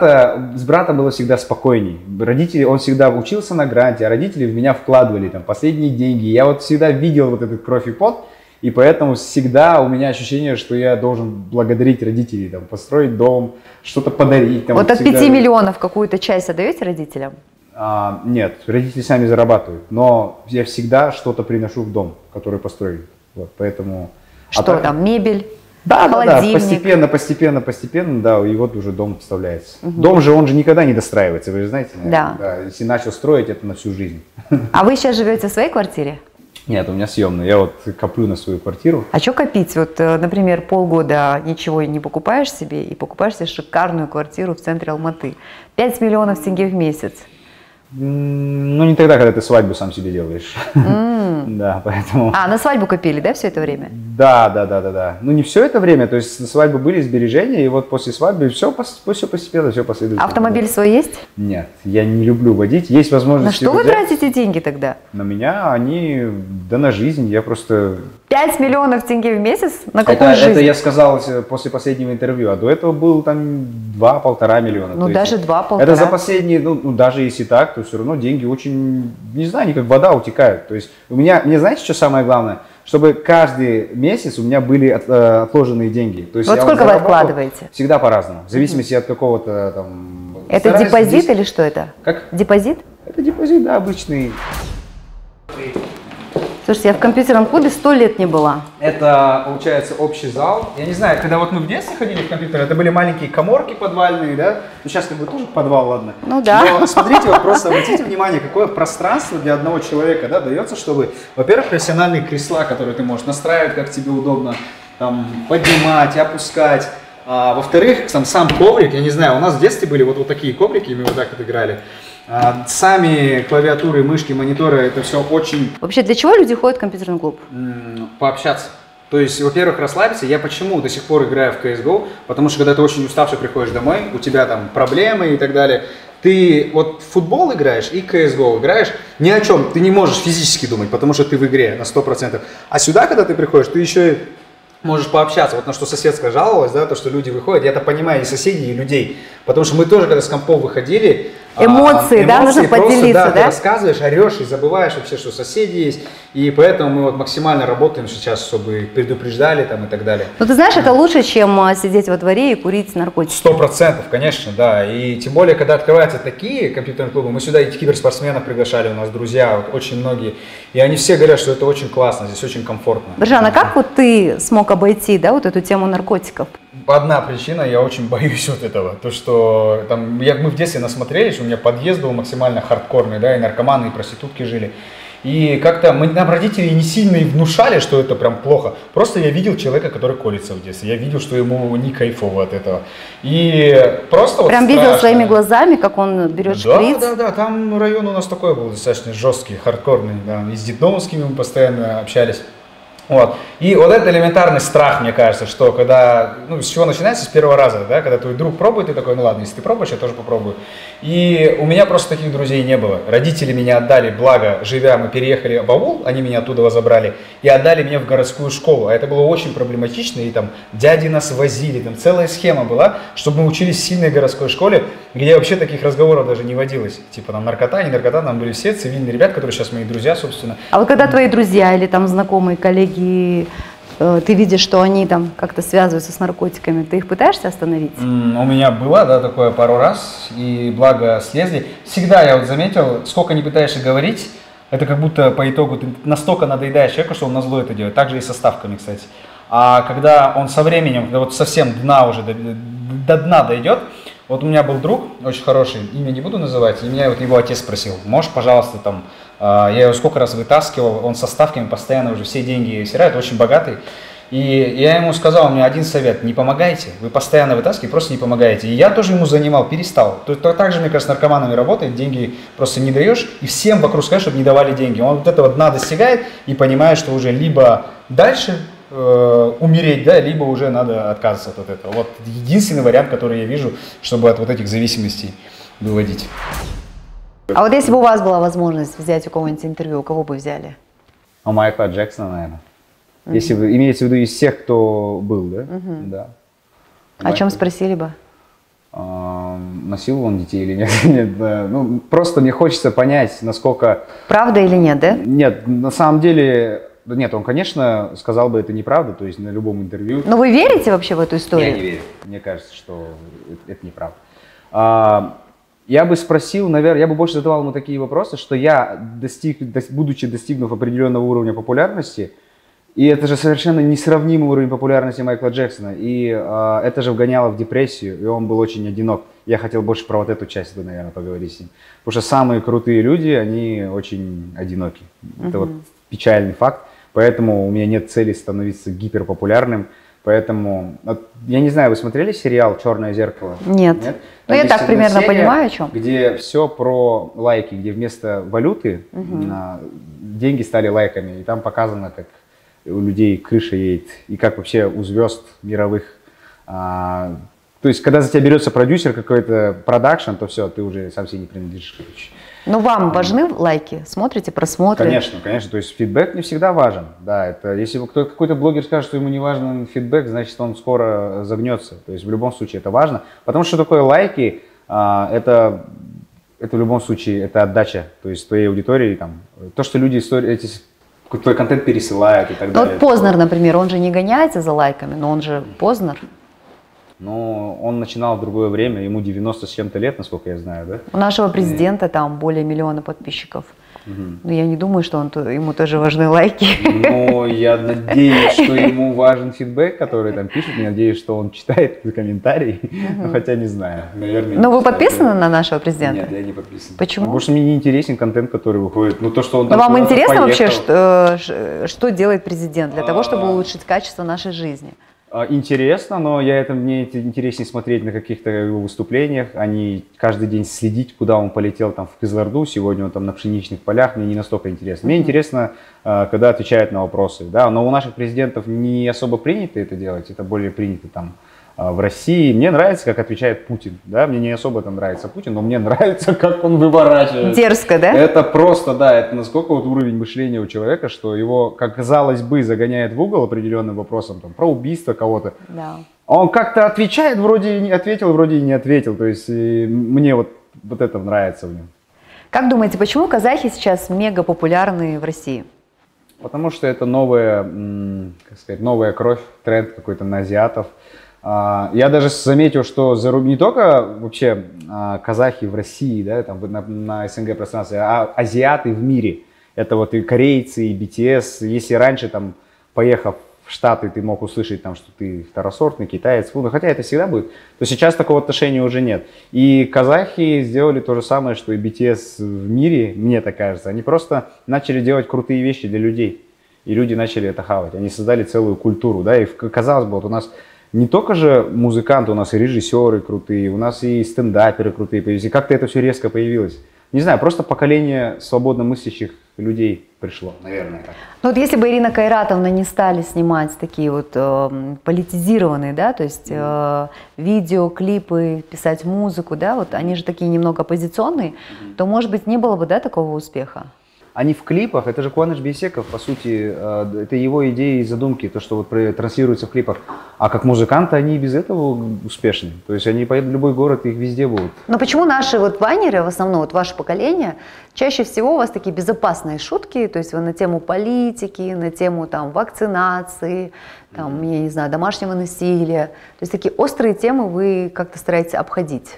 с братом было всегда спокойней. Родители, он всегда учился на гранте, а родители в меня вкладывали там последние деньги. Я вот всегда видел вот этот кровь и пот, и поэтому всегда у меня ощущение, что я должен благодарить родителей, там, построить дом, что-то подарить. Там, вот от всегда... 5 миллионов какую-то часть отдаете родителям? Нет, родители сами зарабатывают, но я всегда что-то приношу в дом, который построили. Вот, поэтому... Что там, мебель? Да, холодильник. постепенно, да, и вот уже дом вставляется. Дом же, он же никогда не достраивается, вы же знаете? Да. Если начал строить, это на всю жизнь. А вы сейчас живете в своей квартире? Нет, у меня съемная, я вот коплю на свою квартиру. А что копить? Вот, например, полгода ничего не покупаешь себе и покупаешь себе шикарную квартиру в центре Алматы. 5 миллионов тенге в месяц. Ну, не тогда, когда ты свадьбу сам себе делаешь. Да, поэтому... А, на свадьбу копили, да, все это время? Да. Ну, не все это время, то есть на свадьбу были сбережения, и вот после свадьбы все постепенно, все последовательно. Автомобиль свой есть? Нет, я не люблю водить, есть возможность... На что вы тратите деньги тогда? На меня они, да на жизнь, я просто... 5 миллионов тенге в месяц? На какую жизнь? Это я сказал после последнего интервью, а до этого был там 2-1,5 миллиона. Ну, даже 2-1,5. Это за последние, ну, даже если так, то все равно деньги очень, не знаю, они как вода утекают. То есть мне знаете, что самое главное? Чтобы каждый месяц у меня были отложенные деньги. То есть вот сколько вы откладываете? Всегда по-разному, в зависимости от какого-то там... Это депозит или что это? Как? Депозит? Это депозит, да, обычный. Слушайте, я в компьютерном клубе 100 лет не была. Это, получается, общий зал. Я не знаю, когда вот мы в детстве ходили в компьютер, это были маленькие каморки подвальные, да? Ну, сейчас как бы тоже подвал, ладно. Ну да. Но смотрите, вот просто обратите внимание, какое пространство для одного человека, да, дается, чтобы, во-первых, профессиональные кресла, которые ты можешь настраивать, как тебе удобно, там, поднимать, опускать. А, во-вторых, сам коврик, я не знаю, у нас в детстве были вот такие коврики, и мы вот так вот играли. Сами клавиатуры, мышки, мониторы, это все очень... Вообще, для чего люди ходят в компьютерный клуб? Пообщаться. То есть, во-первых, расслабиться. Я почему до сих пор играю в CSGO? Потому что, когда ты очень уставший приходишь домой, у тебя там проблемы и так далее, ты вот в футбол играешь и CSGO играешь, ни о чем, ты не можешь физически думать, потому что ты в игре на 100%. А сюда, когда ты приходишь, ты еще и можешь пообщаться. Вот на что соседка жаловалась, да, то, что люди выходят. Я-то понимаю и соседей, и людей. Потому что мы тоже, когда с компов выходили, эмоции, да, нужно просто, поделиться, да? Ты рассказываешь, орешь и забываешь вообще, что соседи есть. И поэтому мы вот максимально работаем сейчас, чтобы предупреждали там и так далее. Ну, ты знаешь, это лучше, чем сидеть во дворе и курить наркотики. 100%, конечно, да. И тем более, когда открываются такие компьютерные клубы, мы сюда и киберспортсменов приглашали, у нас друзья, вот, очень многие. И они все говорят, что это очень классно, здесь очень комфортно. Биржан, а как вот ты смог обойти, да, вот эту тему наркотиков? Одна причина, я очень боюсь вот этого. То, что там, мы в детстве насмотрелись, у меня подъезд был максимально хардкорный, да, и наркоманы, и проститутки жили. И как-то нам родители не сильно и внушали, что это прям плохо. Просто я видел человека, который колется в детстве. Я видел, что ему не кайфово от этого. И просто прям вот видел страшно. Своими глазами, как он берет шприц? Да, там район у нас такой был достаточно жесткий, хардкорный. Да. И с детдомовскими мы постоянно общались. Вот. И вот это элементарный страх, мне кажется, что когда, ну, с чего начинается, с первого раза, да, когда твой друг пробует, ты такой, ну ладно, если ты пробуешь, я тоже попробую. И у меня просто таких друзей не было. Родители меня отдали, благо, живя, мы переехали в аул, они меня оттуда забрали, и отдали меня в городскую школу. А это было очень проблематично, и там дяди нас возили, там целая схема была, чтобы мы учились в сильной городской школе, где вообще таких разговоров даже не водилось. Типа там наркота, не наркота, там были все цивильные ребята, которые сейчас мои друзья, собственно. А вот когда твои друзья или там знакомые, коллеги, ты видишь, что они там как-то связываются с наркотиками, ты их пытаешься остановить? У меня было, да, такое пару раз, и благо слезли. Всегда я вот заметил, сколько не пытаешься говорить, это как будто по итогу ты настолько надоедаешь человеку, что он назло это делает. Так же и со ставками, кстати. А когда он со временем, когда вот совсем дна уже, до дна дойдет, вот у меня был друг очень хороший, имя не буду называть, и меня вот его отец спросил, можешь, пожалуйста, там, я его сколько раз вытаскивал, он со ставками постоянно уже все деньги стирает, очень богатый. И я ему сказал, у меня один совет, не помогайте, вы постоянно вытаскиваете, просто не помогаете. И я тоже ему занимал, перестал. Так же, мне кажется, с наркоманами работает, деньги просто не даешь, и всем вокруг сказать, чтобы не давали деньги. Он вот этого дна достигает и понимает, что уже либо дальше умереть, да, либо уже надо отказываться от этого. Вот единственный вариант, который я вижу, чтобы от вот этих зависимостей выводить. А вот если бы у вас была возможность взять у кого-нибудь интервью, у кого бы взяли? У Майкла Джексона, наверное. Если вы имеете в виду из тех, кто был, да? Да. О чем спросили бы? Насиловал он детей или нет? Нет, да. Ну, просто мне хочется понять, насколько... Правда или нет, да? Нет, на самом деле... Нет, он, конечно, сказал бы это неправда, то есть на любом интервью. Но вы верите вообще в эту историю? Я не верю. Мне кажется, что это неправда. Я бы спросил, наверное, я бы больше задавал ему такие вопросы, что я, будучи достигнув определенного уровня популярности, и это же совершенно несравнимый уровень популярности Майкла Джексона, и это же вгоняло в депрессию, и он был очень одинок. Я хотел больше про вот эту часть, наверное, поговорить с ним. Потому что самые крутые люди, они очень одиноки. Это вот печальный факт. Поэтому у меня нет цели становиться гиперпопулярным. Поэтому, я не знаю, вы смотрели сериал «Черное зеркало»? Нет. Нет? Ну, Там я есть так одна примерно серия, понимаю, о чем. где все про лайки, где вместо валюты деньги стали лайками. И там показано, как у людей крыша едет, и как вообще у звезд мировых. То есть, когда за тебя берется продюсер какой-то, продакшн, то все, ты уже сам себе не принадлежишь. Ну, вам важны лайки? Смотрите, просмотры? Конечно, конечно. То есть фидбэк не всегда важен. Да, это если какой-то блогер скажет, что ему не важен фидбэк, значит, он скоро загнется. То есть в любом случае это важно. Потому что такое лайки, это в любом случае это отдача. То есть твоей аудитории, там, то, что люди твой контент пересылают и так далее. Вот Познер, например, он же не гоняется за лайками, но он же Познер. Но он начинал в другое время, ему 90 с чем-то лет, насколько я знаю, да? У нашего президента там более 1 миллиона подписчиков. Но я не думаю, что ему тоже важны лайки. Ну, я надеюсь, что ему важен фидбэк, который там пишут. Я надеюсь, что он читает комментарии. Хотя не знаю. Наверное, но вы подписаны на нашего президента? Нет, я не подписан. Почему? Потому что мне не интересен контент, который выходит. Ну, то, что он Но там вам интересно вообще, поехал. что делает президент для того, чтобы улучшить качество нашей жизни? Интересно, но мне интереснее смотреть на каких-то его выступлениях, а не каждый день следить, куда он полетел там в Кызылорду, сегодня он там на пшеничных полях, мне не настолько интересно. Мне интересно, когда отвечают на вопросы, да, но у наших президентов не особо принято это делать, это более принято там в России. Мне нравится, как отвечает Путин, да, мне не особо там нравится Путин, но мне нравится, как он выворачивает. Дерзко, да? Это просто, да, это насколько вот уровень мышления у человека, что его, как казалось бы, загоняет в угол определенным вопросом, там, про убийство кого-то. Да. Он как-то отвечает, вроде и не ответил, вроде и не ответил, то есть мне вот это нравится в нем. Как думаете, почему казахи сейчас мега популярны в России? Потому что это новая, как сказать, новая кровь, тренд какой-то на азиатов. Я даже заметил, что не только вообще казахи в России, да, там, на СНГ пространстве, а азиаты в мире. Это вот и корейцы, и BTS. Если раньше, там, поехав в Штаты, ты мог услышать, там, что ты второсортный китаец, хотя это всегда будет, то сейчас такого отношения уже нет. И казахи сделали то же самое, что и BTS в мире, мне так кажется. Они просто начали делать крутые вещи для людей. И люди начали это хавать. Они создали целую культуру, да, и казалось бы, вот у нас не только же музыканты, у нас и режиссеры крутые, у нас и стендаперы крутые появились. И как-то это все резко появилось. Не знаю, просто поколение свободно мыслящих людей пришло, наверное. Так. Ну вот если бы Ирина Кайратовна не стали снимать такие вот политизированные, да, то есть видео, клипы, писать музыку, да, вот они же такие немного оппозиционные, то, может быть, не было бы, да, такого успеха? Они в клипах, это же Куаныш Бейсеков, по сути, это его идеи и задумки, то, что вот транслируется в клипах. А как музыканты они и без этого успешны. То есть они поедут в любой город, их везде будут. Но почему наши вот вайнеры, в основном вот ваше поколение, чаще всего у вас такие безопасные шутки, то есть вы на тему политики, на тему там вакцинации, там, я не знаю, домашнего насилия, то есть такие острые темы вы как-то стараетесь обходить?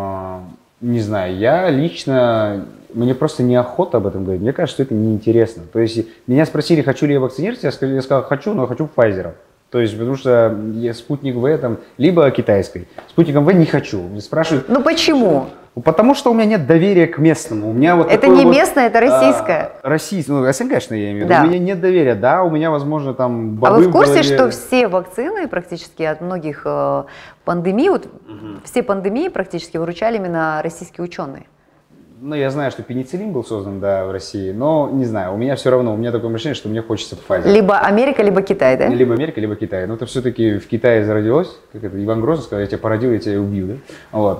Не знаю, я лично, мне просто неохота об этом говорить, мне кажется, что это неинтересно. То есть меня спросили, хочу ли я вакцинироваться, я сказал, хочу, но хочу Pfizer. То есть, потому что я спутник В, там, либо китайской. Спутником В не хочу. Мне спрашивают. Ну почему? Потому что у меня нет доверия к местному. У меня вот это не местное, это российское. Российское, ну, СНГшное я имею в виду. Да. У меня нет доверия. Да, у меня, возможно, там бобы. А вы в курсе, что все вакцины практически от многих пандемий, вот, все пандемии практически выручали именно российские ученые? Ну, я знаю, что пенициллин был создан, да, в России, но не знаю, у меня все равно, у меня такое мышление, что мне хочется Pfizer. Либо Америка, либо Китай, да? Либо Америка, либо Китай. Но это все-таки в Китае зародилось, как это Иван Грозный сказал, я тебя породил, я тебя убью, да? Вот.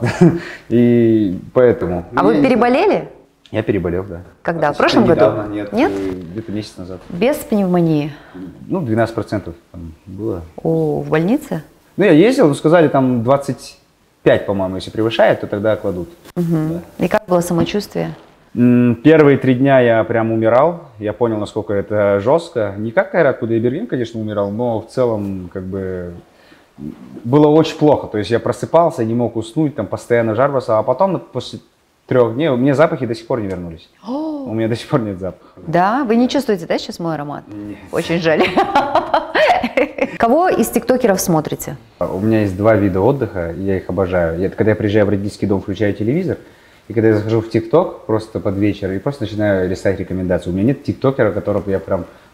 И поэтому. А вы переболели? Я переболел, да. Когда? В прошлом году? Нет, нет? Где-то месяц назад. Без пневмонии? Ну, 12% там было. О, в больнице? Ну, я ездил, сказали, там 25, по-моему, если превышает, то тогда кладут. Да. И как было самочувствие? Первые 3 дня я прям умирал, я понял, насколько это жестко. Не как Кайрат Кудайберген, конечно, умирал, но в целом, как бы, было очень плохо. То есть я просыпался, не мог уснуть, там постоянно жар бросал, а потом после 3 дней мне запахи до сих пор не вернулись. У меня до сих пор нет запаха. Да? Вы не чувствуете, да, сейчас мой аромат? Нет. Очень жаль. Кого из тиктокеров смотрите? У меня есть 2 вида отдыха, я их обожаю. Когда я приезжаю в родительский дом, включаю телевизор, и когда я захожу в ТикТок просто под вечер и просто начинаю листать рекомендации. У меня нет тиктокера, которого я прям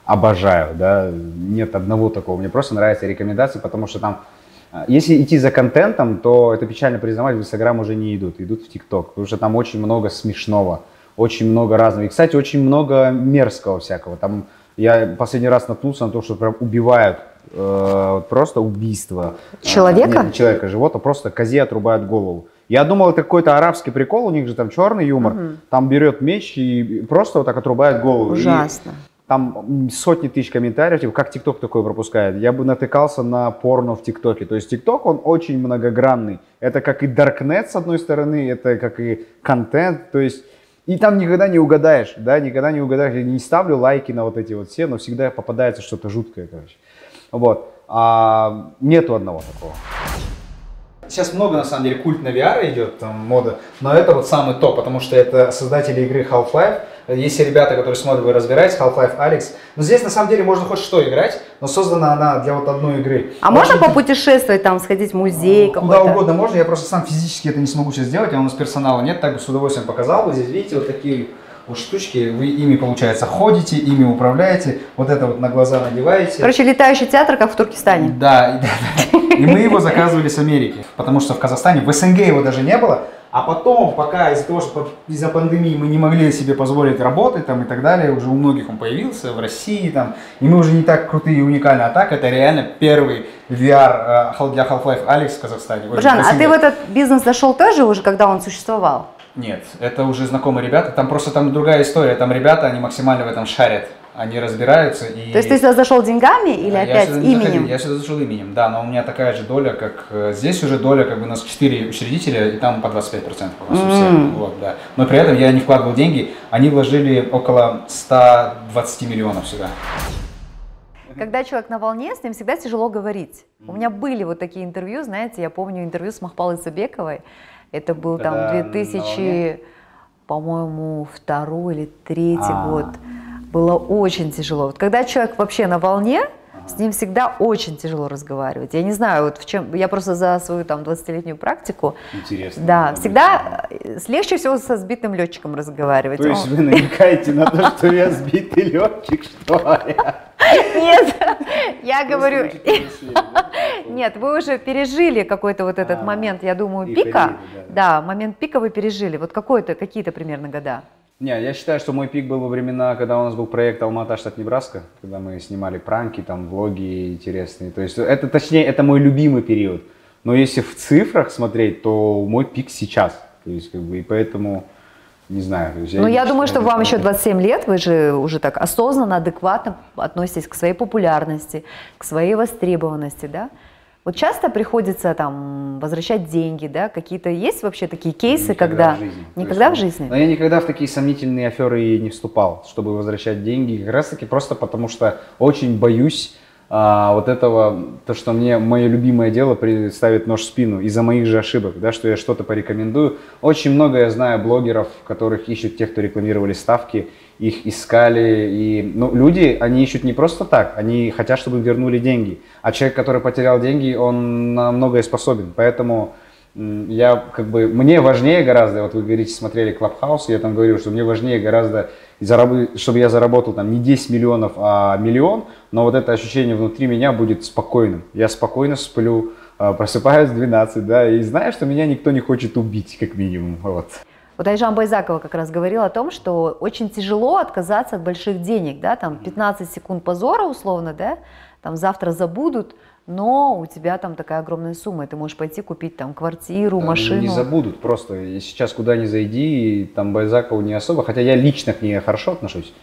обожаю, да, нет одного такого. Мне просто нравятся рекомендации, потому что там, если идти за контентом, то это печально признавать, в Инстаграм уже не идут в ТикТок, потому что там очень много смешного, очень много разного. И, кстати, очень много мерзкого всякого. Там я последний раз наткнулся на то, что прям убивают, просто убийство. Человека? Нет, не человека, животного, просто козе отрубают голову. Я думал, это какой-то арабский прикол, у них же там черный юмор. Там берет меч и просто вот так отрубает голову. Ужасно. И там сотни тысяч комментариев, типа, как ТикТок такое пропускает. Я бы натыкался на порно в ТикТоке. То есть ТикТок, он очень многогранный. Это как и Даркнет, с одной стороны, это как и контент. То есть, и там никогда не угадаешь, да, никогда не угадаешь. Я не ставлю лайки на вот эти вот все, но всегда попадается что-то жуткое, короче. Вот. Нету одного такого. Сейчас много, на самом деле, культ на VR идет, там, мода, но это вот самый топ, потому что это создатели игры Half-Life. Есть ребята, которые смотрят, вы разбираетесь, Half-Life Alyx. Но здесь, на самом деле, можно хоть что играть, но создана она для вот одной игры. А можно попутешествовать, там, сходить в музей какой-то? Куда угодно можно, я просто сам физически это не смогу сейчас сделать, а у нас персонала нет, так бы с удовольствием показал бы. Здесь, видите, вот такие вот штучки, вы ими, получается, ходите, ими управляете, вот это вот на глаза надеваете. Короче, летающий театр, как в Туркестане. Да. И мы его заказывали с Америки, потому что в Казахстане, в СНГ его даже не было. А потом, пока из-за того, что из-за пандемии мы не могли себе позволить работать там и так далее, уже у многих он появился, в России там, и мы уже не так крутые и уникальны. А так это реально первый VR для Half-Life Alyx в Казахстане. Жан, а ты в этот бизнес зашел тоже уже, когда он существовал? Нет, это уже знакомые ребята, там просто там другая история, там ребята, они максимально в этом шарят. Они разбираются и... То есть ты сюда зашел деньгами или опять именем? Я сюда зашел именем, да, но у меня такая же доля, как здесь уже доля, как бы у нас 4 учредителя, и там по 25% у нас у всех, вот, да. Но при этом я не вкладывал деньги, они вложили около 120 миллионов сюда. Когда человек на волне, с ним всегда тяжело говорить. У меня были вот такие интервью, знаете, я помню интервью с Махпалой Сабековой, это был там 2000, по-моему, 2-й или 3-й год. Было очень тяжело. Вот когда человек вообще на волне, с ним всегда очень тяжело разговаривать. Я не знаю, вот в чем, я просто за свою там 20-летнюю практику. Интересно. Да, всегда легче всего со сбитым летчиком разговаривать. То есть вы намекаете на то, что я сбитый летчик, что ли? Нет, я говорю, нет, вы уже пережили какой-то вот этот момент, я думаю, пика. Да, момент пика вы пережили. Вот какие-то примерно года. Не, я считаю, что мой пик был во времена, когда у нас был проект Алма-Ата, штат Небраска, когда мы снимали пранки, там, влоги интересные. То есть, это, точнее, это мой любимый период. Но если в цифрах смотреть, то мой пик сейчас. То есть, как бы, и поэтому, не знаю. Ну, я думаю, что вам еще 27 лет, вы же уже так осознанно, адекватно относитесь к своей популярности, к своей востребованности, да? Вот часто приходится там возвращать деньги, да? Какие-то есть вообще такие кейсы, никогда когда... в жизни. Никогда в жизни? Но я никогда в такие сомнительные аферы не вступал, чтобы возвращать деньги. Как раз таки просто потому, что очень боюсь вот этого, то, что мне мое любимое дело ставит нож в спину из-за моих же ошибок, да, что я что-то порекомендую. Очень много я знаю блогеров, которых ищут те, кто рекламировали ставки, их искали. И, ну, люди, они ищут не просто так, они хотят, чтобы им вернули деньги. А человек, который потерял деньги, он на многое способен. Поэтому я как бы, мне важнее гораздо, вот вы говорите, смотрели Clubhouse, я там говорил, что мне важнее гораздо, чтобы я заработал там не 10 миллионов, а миллион, но вот это ощущение внутри меня будет спокойным. Я спокойно сплю, просыпаюсь в 12, да, и знаю, что меня никто не хочет убить, как минимум, вот. Вот Айжан Байзакова как раз говорила о том, что очень тяжело отказаться от больших денег, да, там 15 секунд позора условно, да, там завтра забудут, но у тебя там такая огромная сумма, и ты можешь пойти купить там квартиру, машину. Не забудут просто, и сейчас куда ни зайди, и там Байзакову не особо, хотя я лично к ней хорошо отношусь,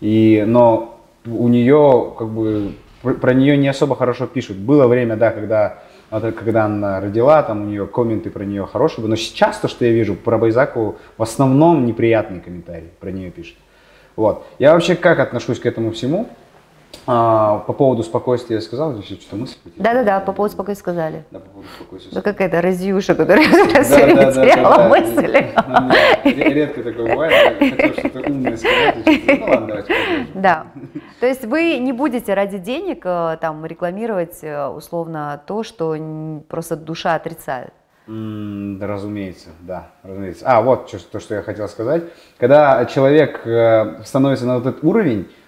но у нее, как бы, про нее не особо хорошо пишут. Было время, да, когда она родила, там у нее комменты про нее хорошие, но сейчас то, что я вижу про Байзакову, в основном неприятные комментарии про нее пишут. Вот. Я вообще как отношусь к этому всему? По поводу спокойствия я сказал, еще что-то мысль потеряла. Да, по поводу спокойствия сказали. Да, по поводу спокойствия. Да какая-то Разюша, которая теряла мысли. Редко такое бывает, я хотел что-то умное сказать, ну ладно, давайте. Да, то есть вы не будете ради денег там рекламировать условно то, что просто душа отрицает? Разумеется, да, разумеется. Вот то, что я хотел сказать. Когда человек становится на вот этот уровень,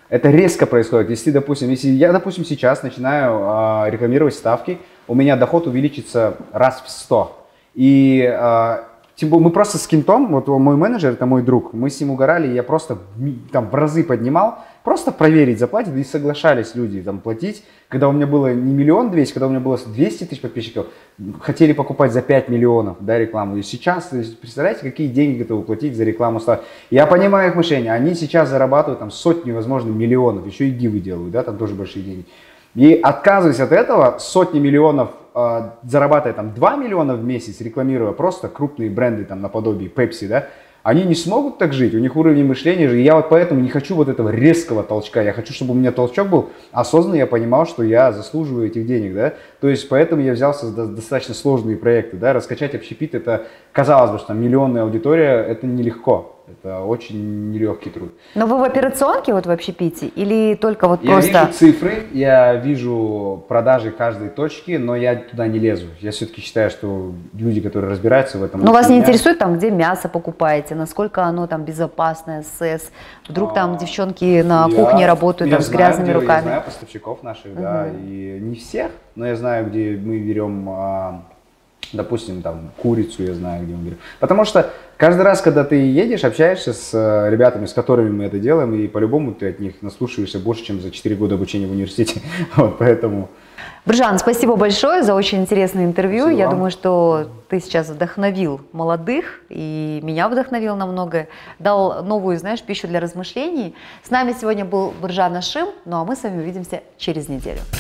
Это резко происходит. Если, допустим, я, допустим, сейчас начинаю рекламировать ставки, у меня доход увеличится раз в 100. И мы просто с Кентом, вот мой менеджер, это мой друг, мы с ним угорали, я просто там в разы поднимал, просто проверить, заплатить, и соглашались люди там платить. Когда у меня было не 1 200 000, когда у меня было 200 000 подписчиков, хотели покупать за 5 миллионов, да, рекламу. И сейчас, представляете, какие деньги готовы платить за рекламу. Я понимаю их мышление, они сейчас зарабатывают там сотни, возможно, миллионов, еще и гивы делают, да, там тоже большие деньги. И отказываясь от этого, сотни миллионов, зарабатывая там 2 миллиона в месяц, рекламируя просто крупные бренды там наподобие Pepsi, да, они не смогут так жить, у них уровень мышления же, и я вот поэтому не хочу вот этого резкого толчка, я хочу, чтобы у меня толчок был осознанный, я понимал, что я заслуживаю этих денег, да, то есть поэтому я взялся за достаточно сложные проекты, да, раскачать общепит, это, казалось бы, что там миллионная аудитория, это нелегко. Это очень нелегкий труд. Но вы в операционке вот в общепите или только вот я просто... Я вижу цифры, я вижу продажи каждой точки, но я туда не лезу. Я все-таки считаю, что люди, которые разбираются в этом... Но вас не интересует там, где мясо покупаете, насколько оно там безопасное, СС, вдруг там девчонки на кухне работают там, с грязными руками? Я знаю поставщиков наших, да, и не всех, но я знаю, где мы берем... Допустим, там, курицу я знаю, где мы берем. Потому что каждый раз, когда ты едешь, общаешься с ребятами, с которыми мы это делаем, и по-любому ты от них наслушаешься больше, чем за 4 года обучения в университете. Вот, поэтому... Бржан, спасибо большое за очень интересное интервью. Спасибо Я вам. думаю, что ты сейчас вдохновил молодых, и меня вдохновил на многое. Дал новую, знаешь, пищу для размышлений. С нами сегодня был Бржан Ашим, ну а мы с вами увидимся через неделю.